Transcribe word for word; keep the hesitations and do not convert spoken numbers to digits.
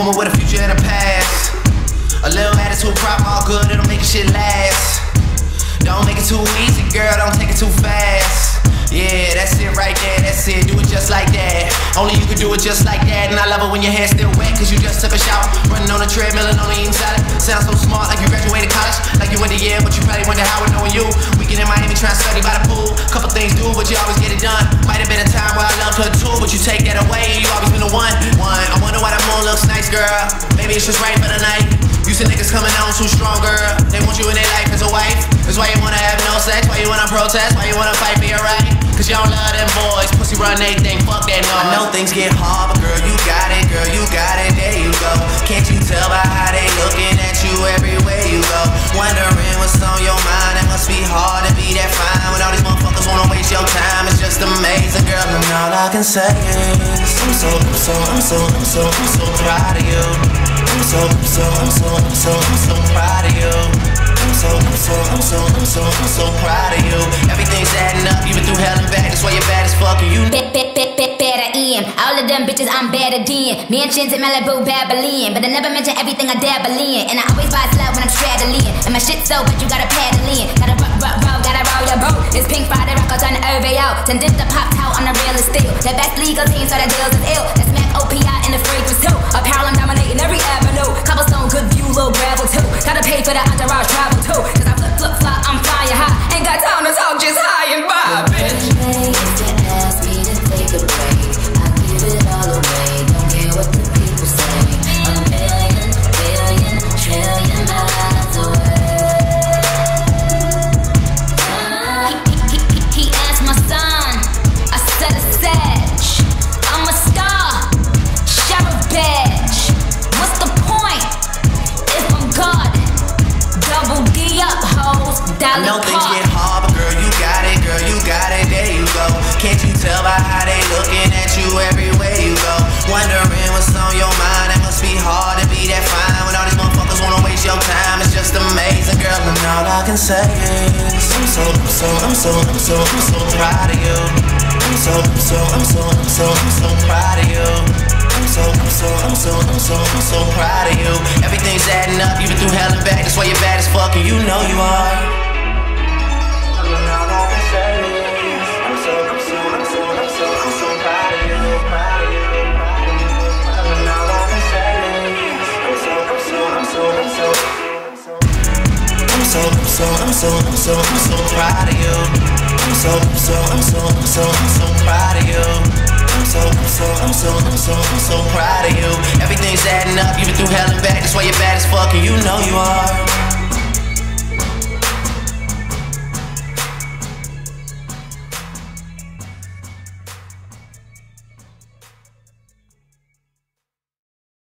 woman with a future and a past. A little attitude problem, all good, it'll make your shit last. Don't make it too easy, girl, don't take it too fast. Yeah, that's it right there, that's it, do it just like that. Only you can do it just like that. And I love it when your hair's still wet, cause you just took a shower. Running on a treadmill and only eating salad. Sounds so smart, like you graduated college. Like you went to Yale, but you probably went to Howard knowing you. Weekend in Miami trying to study by the pool. Couple things do, but you always get it done. Might have been a time where I loved her too, but you take that away, you always been the one. One, I wonder why that moon looks nice, girl. Maybe it's just right for the night. You see niggas coming on too strong, girl. They want you in their life as a wife. That's why you wanna have no sex, why you wanna protest, why you wanna fight for your right. Cause you don't love them boys, pussy run they thing, fuck that noise. I know things get hard, but girl, you got it, girl, you got it, there you go. Can't you tell by how they looking at you everywhere you go? Wondering what's on your mind, it must be hard to be that fine when all these motherfuckers wanna waste your time. It's just amazing, girl, and all I can say is I'm so, I'm so, I'm so, I'm so, I'm so proud of you. I'm so, I'm so, I'm so, I'm so, I'm so proud of you. I'm so, I'm so, I'm so, I'm so, I'm so proud of you. Everything's adding up, even through hell and back. That's why you're bad as fuck, and you Bet, bet, bet, bet, better in. All of them bitches I'm better than. Mansions in Malibu, Babylon, but I never mention everything I dabble in. And I always buy slow when I'm straddling. And my shit so but you gotta paddle in. Gotta rock, rock, roll, gotta roll your boat. It's Pink Friday, rock on the O V O. Then dip the pop out on the real estate. The best legal team, so the deals is ill. That's Mac O P I in the fragrance too. Apparel, I'm dominating every avenue. Cobblestone, good view, little gravel too. Gotta pay for the entourage travel too. Cause I flip, flip, fly, I'm fire high. Ain't got time to talk, just high and by, bitch. If you ask me to take a break, I give it all away. Don't care what the people say. A million, billion, trillion miles away. He, he, he, he asked my son, I said a sedge. I'm a star, sheriff badge. What's the point if I'm God? Double D up, hoes, dollar I know things get hard, but girl, you got it, girl, you got it, there you go. Can't you tell by how they looking at you everywhere you go? Wondering what's on your mind, it must be hard to be that fine when all these motherfuckers wanna waste your time. It's just amazing, girl, and all I can say is I'm so, I'm so, I'm so, I'm so, I'm so proud of you. I'm so, I'm so, I'm so, I'm so, I'm so proud of you. I'm so, I'm so, I'm so, I'm so, I'm so proud of you. Everything's adding up, even through hell and back. That's why you're bad as fuck, and you know you are. And all I can say is I'm so, I'm so, I'm so, I'm so, I'm so proud of you, proud of you, proud of you. And all I can say is I'm so, I'm so, I'm so, I'm so, I'm so, I'm so, I'm so, I'm so, I'm so proud of you. I'm so, I'm so, I'm so, I'm so, I'm so proud of you. I'm so, I'm so, I'm so, I'm so, I'm so proud of you. Everything's adding up, even through hell and back. That's why you're bad as fuck, and you know you are.